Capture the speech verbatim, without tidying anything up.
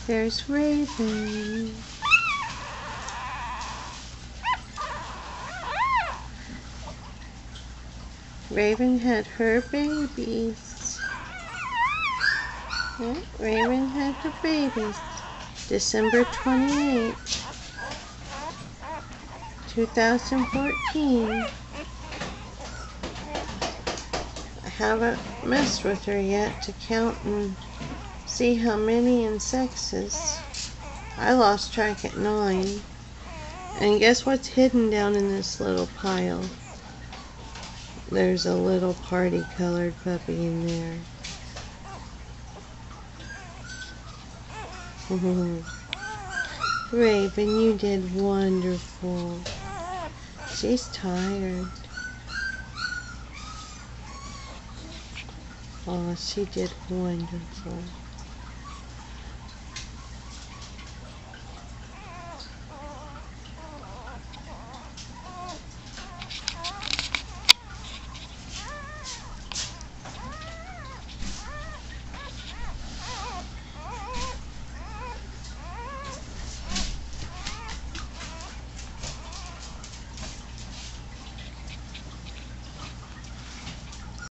There's Raven. Raven had her babies. Yeah, Raven had her babies. December twenty-eighth, two thousand fourteen. I haven't messed with her yet to count and see how many in sexes. I lost track at nine. And guess what's hidden down in this little pile? There's a little party colored puppy in there. Raven, you did wonderful. She's tired. Oh, she did wonderful.